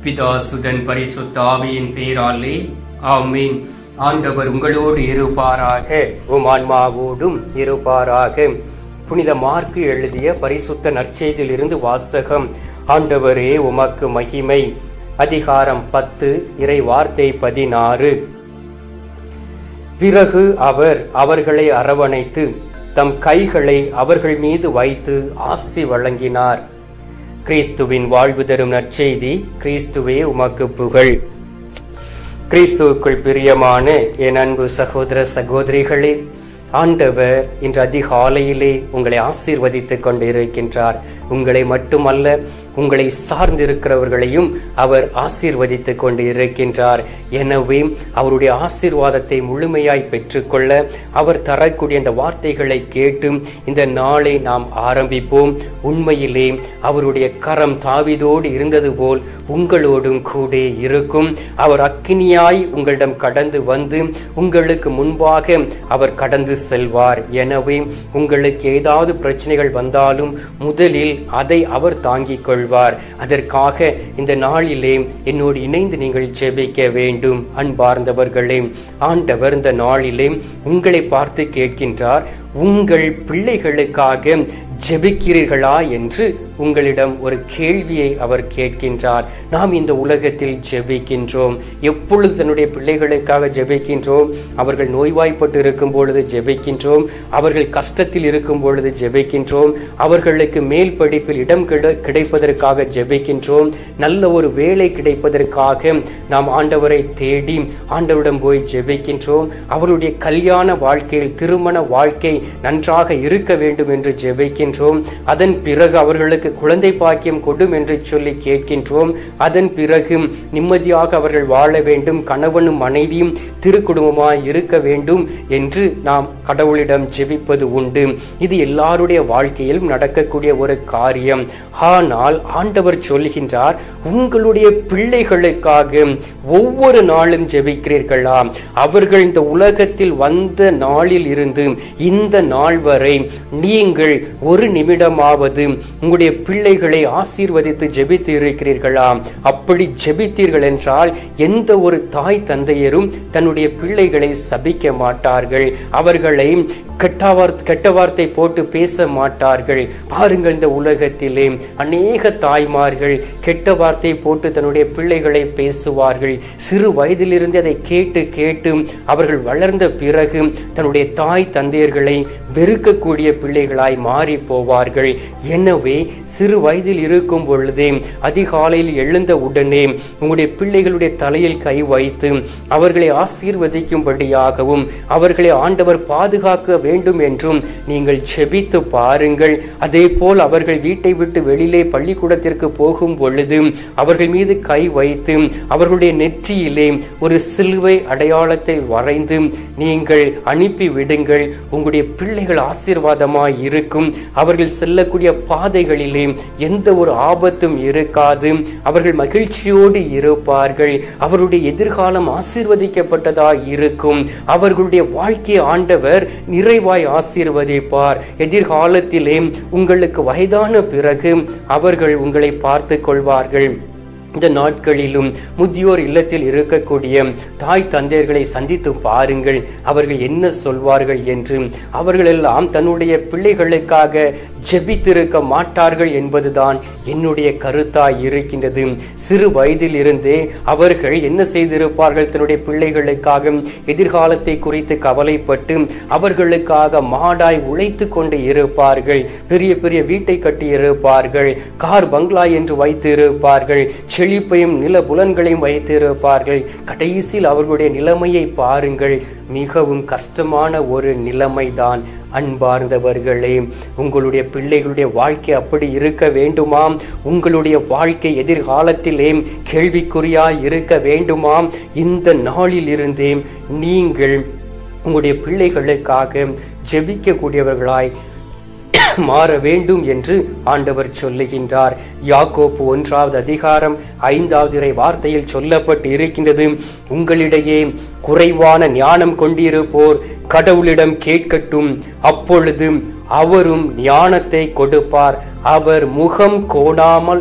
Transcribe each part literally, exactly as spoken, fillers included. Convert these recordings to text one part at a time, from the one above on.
பிதா சுதன் பரிசுத்த ஆவியின் பெயராலே ஆமென். ஆண்டவர் உங்களோடு இருப்பாராக, உம் ஆன்மாவோடும் இருப்பாராக. புனித மார்க்கு எழுதிய பரிசுத்த நற்செய்தியிலிருந்து வாசகம். ஆண்டவரே உமக்கு மகிமை. அதிகாரம் பத்து, இறை வார்த்தை பதினாறு. பிறகு அவர் அவர்களை அரவணைத்து தம் கைகளை அவர்கள் மீது வைத்து ஆசி வழங்கினார். கிறிஸ்துவின் வாழ்வு தரும் நற்செய்தி. கிறிஸ்துவே உமக்கு புகழ். கிறிஸ்துவுக்குள் பிரியமான என் அன்பு சகோதர சகோதரிகளே, ஆண்டவர் இன்று அதிகாலையிலே உங்களை ஆசீர்வதித்துக் கொண்டிருக்கின்றார். உங்களை மட்டுமல்ல, உங்களை சார்ந்திருக்கிறவர்களையும் அவர் ஆசீர்வதித்துக் கொண்டு இருக்கின்றார். எனவே அவருடைய ஆசீர்வாதத்தை முழுமையாய் பெற்றுக்கொள்ள அவர் தரக்கூடிய இந்த வார்த்தைகளை கேட்டு இந்த நாளை நாம் ஆரம்பிப்போம். உண்மையிலே அவருடைய கரம் தாவீதோடு இருந்தது போல் உங்களோடும் கூட இருக்கும். அவர் அக்கினியாய் உங்களிடம் கடந்து வந்து உங்களுக்கு முன்பாக அவர் கடந்து செல்வார். எனவே உங்களுக்கு ஏதாவது பிரச்சனைகள் வந்தாலும் முதலில் அதை அவர் தாங்கிக் கொள்வார். அதற்காக இந்த நாளிலே என்னோடு இணைந்து நீங்கள் ஜெபிக்க வேண்டும். அன்பார்ந்தவர்களே, ஆண்டவர் இந்த நாளிலே உங்களை பார்த்து கேட்கின்றார், உங்கள் பிள்ளைகளுக்காக ஜெபிக்கிறீர்களா என்று உங்களிடம் ஒரு கேள்வியை அவர் கேட்கின்றார். நாம் இந்த உலகத்தில் ஜெபிக்கின்றோம். எப்பொழுது தன்னுடைய பிள்ளைகளுக்காக ஜெபிக்கின்றோம்? அவர்கள் நோய்வாய்ப்பட்டு இருக்கும் பொழுது ஜெபிக்கின்றோம், அவர்கள் கஷ்டத்தில் இருக்கும் பொழுது ஜெபிக்கின்றோம், அவர்களுக்கு மேல் படிப்பில் இடம் கிடைப்பதற்காக ஜெபிக்கின்றோம், நல்ல ஒரு வேலை கிடைப்பதற்காக நாம் ஆண்டவரை தேடி ஆண்டவரிடம் போய் ஜெபிக்கின்றோம், அவருடைய கல்யாண வாழ்க்கையில் திருமண வாழ்க்கை நன்றாக இருக்க வேண்டும் என்று ஜெபிக்கின்றோம். அதன் பிறகு அவர்களுக்கு குழந்தை பாக்கியம் கொடும் என்று சொல்லி கேட்கின்றோம். அதன் பிறகு நிம்மதியாக அவர்கள் வாழ வேண்டும், கணவனும் மனைவியும் திருக்குடும்பமாய் இருக்க வேண்டும் என்று நாம் கடவுளிடம் ஜெபிப்பது உண்டு. இது எல்லாருடைய வாழ்க்கையிலும் நடக்கக்கூடிய ஒரு காரியம். ஆனால் ஆண்டவர் சொல்கின்றார், உங்களுடைய பிள்ளைகளுக்காக ஒவ்வொரு நாளும் ஜெபிக்கிறீர்களா? அவர்கள் இந்த உலகத்தில் வந்த நாளில் இருந்து இந்த நாள் வரை நீங்கள் ஒரு நிமிடமாவது உங்களுடைய பிள்ளைகளை ஆசீர்வதித்து ஜெபித்து இருக்கிறீர்களா? அப்படி ஜெபித்தீர்கள் என்றால் எந்த ஒரு தாய் தந்தையரும் தன்னுடைய பிள்ளைகளை சபிக்க மாட்டார்கள், அவர்களை கெட்ட கெட்ட வார்த்தை போட்டு பேச மாட்டார்கள். பாருங்கள், இந்த உலகத்திலே அநேக தாய்மார்கள் கெட்ட வார்த்தை போட்டு தன்னுடைய பிள்ளைகளை பேசுவார்கள். சிறு வயதிலிருந்து அதை கேட்டு கேட்டு அவர்கள் வளர்ந்த பிறகு தன்னுடைய தாய் தந்தையர்களை வெறுக்கக்கூடிய பிள்ளைகளாய் மாறி போவார்கள். எனவே சிறு வயதில் இருக்கும் பொழுதே அதிகாலையில் எழுந்த உடனே உங்களுடைய பிள்ளைகளுடைய தலையில் கை வைத்து அவர்களை ஆசீர்வதிக்கும்படியாகவும் அவர்களை ஆண்டவர் பாதுகாக்க வேண்டும் என்றும் நீங்கள் ஜெபித்து பாருங்கள். அதே போல் அவர்கள் வீட்டை விட்டு வெளியிலே பள்ளிக்கூடத்திற்கு போகும் பொழுது அவர்கள் மீது கை வைத்து அவர்களுடைய நெற்றியிலே ஒரு சிலுவை அடையாளத்தை வரைந்து நீங்கள் அனுப்பி விடுங்கள். உங்களுடைய பிள்ளைகள் ஆசீர்வாதமாய் இருக்கும். அவர்கள் செல்லக்கூடிய பாதைகளிலே எந்த ஒரு ஆபத்தும் இருக்காது. அவர்கள் மகிழ்ச்சியோடு இருப்பார்கள். அவருடைய எதிர்காலம் ஆசீர்வதிக்கப்பட்டதாய் இருக்கும். அவர்களுடைய வாழ்க்கை ஆண்டவர் நிறைவாய் ஆசீர்வதிப்பார். எதிர்காலத்திலே உங்களுக்கு வயதான பிறகு அவர்கள் உங்களை பார்த்து கொள்வார்கள். இந்த நாட்களிலும் முதியோர் இல்லத்தில் இருக்கக்கூடிய தாய் தந்தையர்களை சந்தித்து பாருங்கள், அவர்கள் என்ன சொல்வார்கள் என்று. அவர்கள் எல்லாம் தன்னுடைய பிள்ளைகளுக்காக ஜெபித்திருக்க மாட்டார்கள் என்பதுதான் என்னுடைய கருத்தாய் இருக்கின்றது. சிறு வயதில் இருந்தே அவர்கள் என்ன செய்திருப்பார்கள்? தன்னுடைய பிள்ளைகளுக்காக எதிர்காலத்தை குறித்து கவலைப்பட்டு அவர்களுக்காக மாடாய் உழைத்து கொண்டு இருப்பார்கள். பெரிய பெரிய வீட்டை கட்டி இருப்பார்கள், கார் பங்களா என்று வைத்து இருப்பார்கள், செழிப்பையும் நில புலன்களையும் வைத்திருப்பார்கள். கடைசியில் அவர்களுடைய நிலைமையை பாருங்கள், மிகவும் கஷ்டமான ஒரு நிலைமைதான். அன்பார்ந்தவர்களே, உங்களுடைய பிள்ளைகளுடைய வாழ்க்கை அப்படி இருக்க வேண்டுமாம்? உங்களுடைய வாழ்க்கை எதிர்காலத்திலே கேள்விக்குறியாய் இருக்க வேண்டுமாம்? இந்த நாளில் இருந்தே நீங்கள் உங்களுடைய பிள்ளைகளுக்காக ஜெபிக்கக்கூடியவர்களாய் மாற வேண்டும் என்று ஆண்டவர் சொல்லுகின்றார். யாக்கோப்பு ஒன்றாவது அதிகாரம் ஐந்தாவது இறை வார்த்தையில் சொல்லப்பட்டு இருக்கின்றது, உங்களிடையே குறைவான ஞானம் கொண்டிருப்போர் கடவுளிடம் கேட்கட்டும், அப்பொழுது அவரும் ஞானத்தை கொடுப்பார். அவர் முகம் கோணாமல்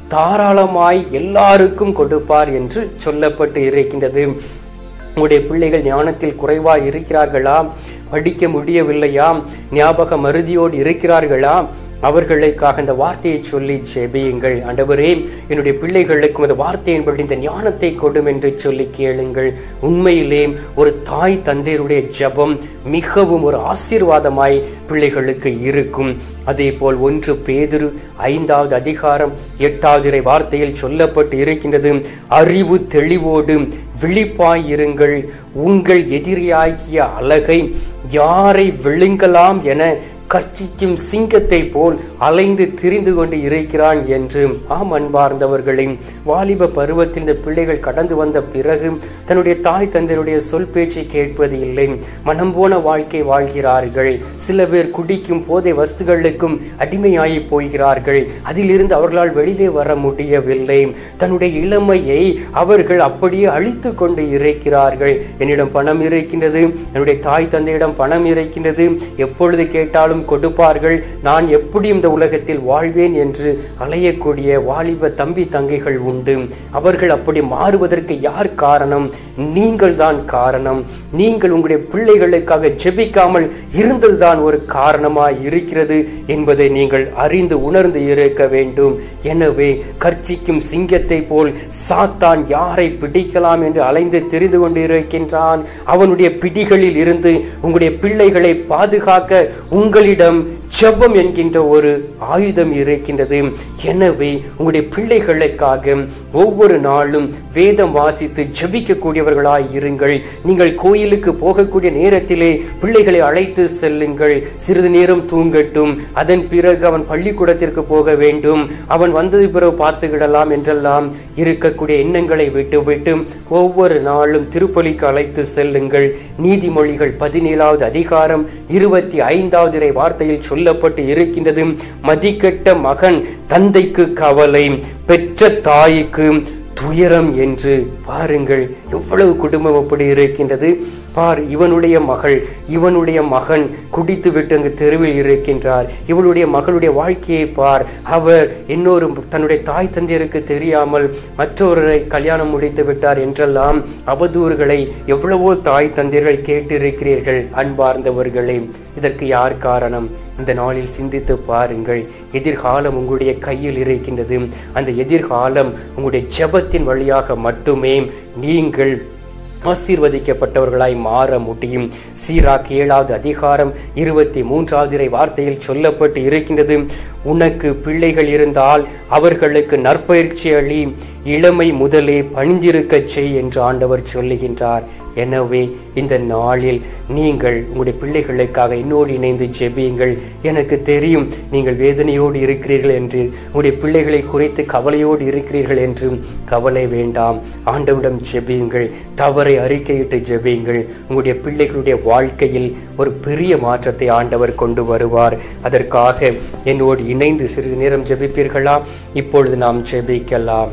தாராளமாய் எல்லாருக்கும் கொடுப்பார் என்று சொல்லப்பட்டு இருக்கின்றது. உங்களுடைய பிள்ளைகள் ஞானத்தில் குறைவாய் இருக்கிறார்களா? படிக்க முடியவில்லையா? ஞாபக மருதியோடு இருக்கிறார்களா? அவர்களுக்காக இந்த வார்த்தையை சொல்லி ஜெபியுங்கள். ஆண்டவரே, என்னுடைய பிள்ளைகளுக்கும் இந்த வார்த்தையின்படி இந்த ஞானத்தை கொடும் என்று சொல்லி கேளுங்கள். உண்மையிலே ஒரு தாய் தந்தையருடைய ஜெபம் மிகவும் ஒரு ஆசீர்வாதமாய் பிள்ளைகளுக்கு இருக்கும். அதே போல் ஒன்று பேதுரு ஐந்தாவது அதிகாரம் எட்டாவது வார்த்தையில் சொல்லப்பட்டு இருக்கின்றது, அறிவு தெளிவோடு விழிப்பாயிருங்கள், உங்கள் எதிரியாகிய அழகை யாரை விழுங்கலாம் என கர்ச்சிக்கும் சிங்கத்தை போல் அலைந்து திரிந்து கொண்டு இருக்கிறான் என்று. ஆம் அன்பார்ந்தவர்களே, வாலிப பருவத்தில் இந்த பிள்ளைகள் கடந்து வந்த பிறகு தன்னுடைய தாய் தந்தையுடைய சொல் பேச்சை கேட்பது இல்லை, மனம் போன வாழ்க்கை வாழ்கிறார்கள். சில பேர் குடிக்கும் போதை வஸ்துகளுக்கும் அடிமையாகி போகிறார்கள். அதிலிருந்து அவர்களால் வெளியே வர முடியவில்லை. தன்னுடைய இளமையை அவர்கள் அப்படியே அழித்து கொண்டு இருக்கிறார்கள். என்னிடம் பணம் இருக்கின்றது, என்னுடைய தாய் தந்தையிடம் பணம் இருக்கின்றது, எப்பொழுது கேட்டாலும் கொடுப்பார்கள், நான் எப்படி இந்த உலகத்தில் வாழ்வேன் என்று அலையக்கூடிய வாலிப தம்பி தங்கைகள் உண்டு. அவர்கள் அப்படி மாறுவதற்கு யார் காரணம்? நீங்கள் தான் காரணம். நீங்கள் உங்களுடைய பிள்ளைகளுக்காக ஜெபிக்காமல் இருந்ததுதான் ஒரு காரணமாய் இருக்கிறது என்பதை நீங்கள் அறிந்து உணர்ந்து இருக்க வேண்டும். எனவே கர்ச்சிக்கும் சிங்கத்தை போல் சாத்தான் யாரை பிடிக்கலாம் என்று அலைந்து திரிந்து கொண்டு இருக்கின்றான். அவனுடைய பிடிகளில் இருந்து உங்களுடைய பிள்ளைகளை பாதுகாக்க உங்களிடம் ஜெபம் என்கின்ற ஒரு ஆயுதம் இருக்கின்றது. எனவே உங்களுடைய பிள்ளைகளுக்காக ஒவ்வொரு நாளும் வேதம் வாசித்து ஜெபிக்கக்கூடியவர்களாய் இருங்கள். நீங்கள் கோயிலுக்கு போகக்கூடிய நேரத்திலே பிள்ளைகளை அழைத்து செல்லுங்கள். சிறிது நேரம் தூங்கட்டும், அதன் பிறகு அவன் பள்ளிக்கூடத்திற்கு போக வேண்டும், அவன் வந்தது பிறகு பார்த்துக்கிடலாம் என்றெல்லாம் இருக்கக்கூடிய எண்ணங்களை விட்டு விட்டு ஒவ்வொரு நாளும் திருப்பலிக்கு அழைத்து செல்லுங்கள். நீதிமொழிகள் பதினேழாவது அதிகாரம் இருபத்தி ஐந்தாவது வார்த்தையில் சொல்லப்பட்டு இருக்கின்றது, மதிக்கெட்ட மகன் தந்தைக்கு கவலை, பெற்ற தாய்க்கு துயரம் என்று. பாருங்கள் எவ்வளவு குடும்பம் அப்படி இருக்கின்றது. பார், இவனுடைய மகள் இவனுடைய மகன் குடித்து விட்டு அங்கு தெருவில் இருக்கின்றார். இவளுடைய மகளுடைய வாழ்க்கையை பார், அவர் இன்னொரு தன்னுடைய தாய் தந்தையருக்கு தெரியாமல் மற்றொருவரை கல்யாணம் முடித்து விட்டார் என்றெல்லாம் அவதூறுகளை எவ்வளவோ தாய் தந்தையர்கள் கேட்டிருக்கிறீர்கள். அன்பார்ந்தவர்களே, இதற்கு யார் காரணம்? இந்த நாளில் சிந்தித்து பாருங்கள். எதிர்காலம் உங்களுடைய கையில் இருக்கின்றது. அந்த எதிர்காலம் உங்களுடைய ஜெபத்தின் வழியாக மட்டுமே நீங்கள் ஆசீர்வதிக்கப்பட்டவர்களாய் மாற முடியும். சீராக் ஏழாவது அதிகாரம் இருபத்தி மூன்றாவது வார்த்தையில் சொல்லப்பட்டு இருக்கின்றது, உனக்கு பிள்ளைகள் இருந்தால் அவர்களுக்கு நற்பயிற்சி அளி, இளமை முதலே பணிந்திருக்க செய் என்று ஆண்டவர் சொல்லுகின்றார். எனவே இந்த நாளில் நீங்கள் உங்களுடைய பிள்ளைகளுக்காக என்னோடு இணைந்து ஜெபியுங்கள். எனக்கு தெரியும் நீங்கள் வேதனையோடு இருக்கிறீர்கள் என்று, உங்களுடைய பிள்ளைகளை குறித்து கவலையோடு இருக்கிறீர்கள் என்று. கவலை வேண்டாம், ஆண்டவரிடம் ஜெபியுங்கள். தவறை அறிக்கையிட்டு ஜெபியுங்கள். உங்களுடைய பிள்ளைகளுடைய வாழ்க்கையில் ஒரு பெரிய மாற்றத்தை ஆண்டவர் கொண்டு வருவார். அதற்காக என்னோடு இணைந்து சிறிது நேரம் ஜெபிப்பீர்களா? இப்பொழுது நாம் ஜெபிக்கலாம்.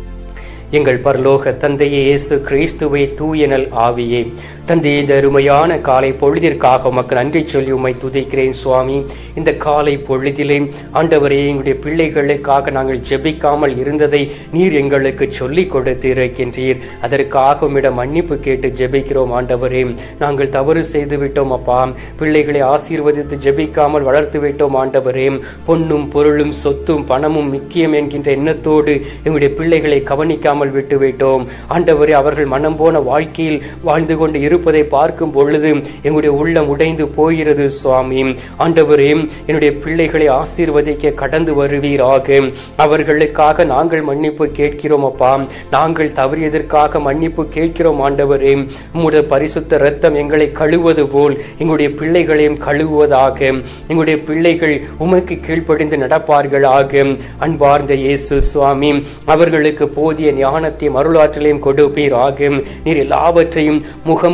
எங்கள் பரலோக தந்தையே, இயேசு கிறிஸ்துவை தூயனல் ஆவியே, தந்தையே, இந்த அருமையான காலை பொழுதிற்காக உமக்கு நன்றி சொல்லி உம்மை துதிக்கிறேன் சுவாமி. இந்த காலை பொழுதிலே ஆண்டவரே, எங்களுடைய பிள்ளைகளுக்காக நாங்கள் ஜெபிக்காமல் இருந்ததை நீர் எங்களுக்கு சொல்லி கொடுத்து இருக்கின்றீர். அதற்காக உம்மிடம் மன்னிப்பு கேட்டு ஜெபிக்கிறோம் ஆண்டவரே. நாங்கள் தவறு செய்து விட்டோம் அப்பா. பிள்ளைகளை ஆசீர்வதித்து ஜெபிக்காமல் வளர்த்து விட்டோம் ஆண்டவரே. பொன்னும் பொருளும் சொத்தும் பணமும் முக்கியம் என்கின்ற எண்ணத்தோடு எங்களுடைய பிள்ளைகளை கவனிக்காமல் விட்டு விட்டோம் ஆண்டவரே. அவர்கள் மனம் போன வாழ்க்கையில் வாழ்ந்து கொண்டு இருப்பதை பார்க்கும் பொழுது எங்களுடைய உள்ளம் உடைந்து போகிறது சுவாமி. ஆண்டவரே, என்னுடைய பிள்ளைகளை ஆசீர்வதிக்க கடந்து வருவீராக. அவர்களுக்காக நாங்கள் மன்னிப்பு கேட்கிறோம் அப்பா. நாங்கள் தவறியதற்காக மன்னிப்பு கேட்கிறோம் ஆண்டவரே. உம்முடைய பரிசுத்த இரத்தம் எங்களை கழுவது போல் எங்களுடைய பிள்ளைகளையும் கழுவுவதாக. எங்களுடைய பிள்ளைகள் உமக்கு கீழ்ப்படிந்து நடப்பார்களாக. அன்பார்ந்த இயேசு சுவாமி, அவர்களுக்கு போதிய ஞானத்தையும் அருளாற்றலையும் கொடுப்பீராக. நீர் எல்லாவற்றையும் முகம்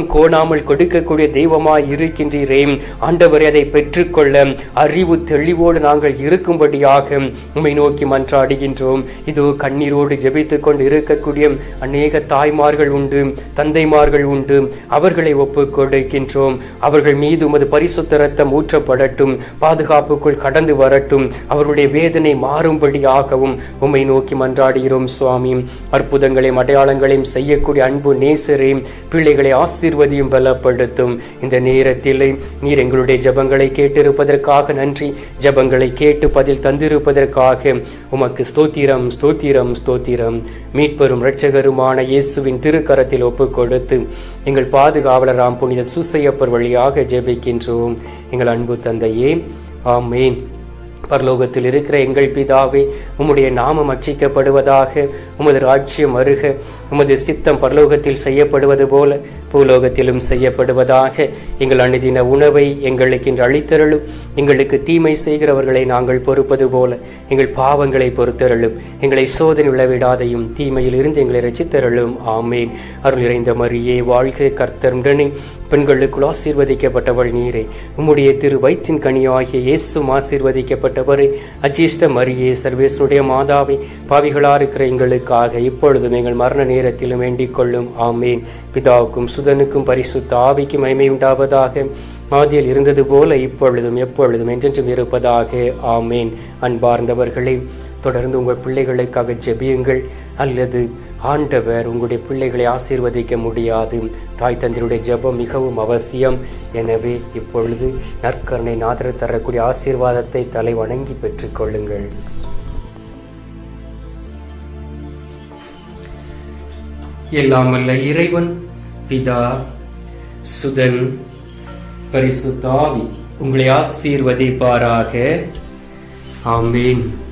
கோணாமல் கொடுக்கக்கூடிய தெய்வமாய் இருக்கின்றீரே ஆண்டவரே, அதை பெற்றுக்கொள்ள அறிவு தெளிவோடு நாங்கள் இருக்கும்படியாக உம்மை நோக்கி மன்றாடுகின்றோம். இதோ கண்ணீரோடு ஜெபித்துக் கொண்டு இருக்கக்கூடிய அநேக தாய்மார்கள் உண்டு, தந்தைமார்கள் உண்டு. அவர்களை ஒப்புக் கொடுக்கின்றோம். அவர்கள் மீது உமது பரிசுத்த இரத்தம் ஊற்றப்படட்டும், பாதுகாப்புக்குள் கடந்து வரட்டும், அவருடைய வேதனை மாறும்படியாகவும் உம்மை நோக்கி மன்றாடுகிறோம். சுவாமி, அற்புதங்களையும் அடையாளங்களையும் செய்யக்கூடிய அன்பு நேசரே, பிள்ளைகளை ஆசீர்வதியும் பலப்படுத்தும். இந்த நேரத்தில் நீர் எங்களுடைய ஜெபங்களை கேட்டிருப்பதற்காக நன்றி. ஜெபங்களை கேட்டு பதில் தந்திருப்பதற்காக உமக்கு ஸ்தோத்திரம், ஸ்தோத்திரம், ஸ்தோத்திரம். மீட்பெரும் இரட்சகருமான இயேசுவின் திருக்கரத்தில் ஒப்புக் கொடுத்து எங்கள் பாதுகாவலராம் புனித சூசையப்பர் வழியாக ஜெபிக்கின்றோம் எங்கள் அன்பு தந்தையே, ஆமேன். பரலோகத்தில் இருக்கிற எங்கள் பிதாவே, உம்முடைய நாமம் அர்ச்சிக்கப்படுவதாக, உமது ராஜ்யம் வருக, உமது சித்தம் பரலோகத்தில் செய்யப்படுவது போல பூலோகத்திலும் செய்யப்படுவதாக. எங்கள் அனுதின உணவை எங்களுக்கு இன்று அளித்தருளும். எங்களுக்கு தீமை செய்கிறவர்களை நாங்கள் பொறுப்பது போல எங்கள் பாவங்களை பொறுத்தருளும். எங்களை சோதனை விளைவிடாதையும் தீமையில் இருந்து எங்களை ரட்சித்தருளும். ஆமேன். அருள் நிறைந்த மரியே வாழ்க, கர்த்தர் உடனே பெண்களுக்குள் ஆசீர்வதிக்கப்பட்டவள் நீரே. உம்முடைய திரு வயிற்றின் கனியாகிய இயேசுவும் ஆசீர்வதிக்கப்பட்டவரே. அஜிஷ்ட மரியே, சர்வேசனுடைய மாதாவே, பாவிகளா இருக்கிற எங்களுக்காக இப்பொழுதும் எங்கள் மரண நேரத்திலும் வேண்டிக் கொள்ளும். ஆமேன். பிதாவுக்கும் சுதனுக்கும் பரிசுத்த ஆவிக்கும் மகிமை உண்டாவதாக. ஆதியில் இருந்தது போல இப்பொழுதும் எப்பொழுதும் என்றென்றும் இருப்பதாக. ஆமேன். அன்பார்ந்தவர்களே, தொடர்ந்து உங்கள் பிள்ளைகளுக்காக ஜெபியுங்கள். அல்லது ஆண்டவர் உங்களுடைய பிள்ளைகளை ஆசீர்வதிக்க முடியாது. தாய் தந்தையுடைய ஜெபம் மிகவும் அவசியம். எனவே இப்பொழுது நற்கருணை நாதர் தரக்கூடிய ஆசீர்வாதத்தை தலை வணங்கி பெற்றுக் கொள்ளுங்கள். எல்லாம் வல்ல இறைவன் பிதா, சுதன், பரிசுத்த ஆவி உங்களை ஆசீர்வதிப்பாராக. ஆமேன்.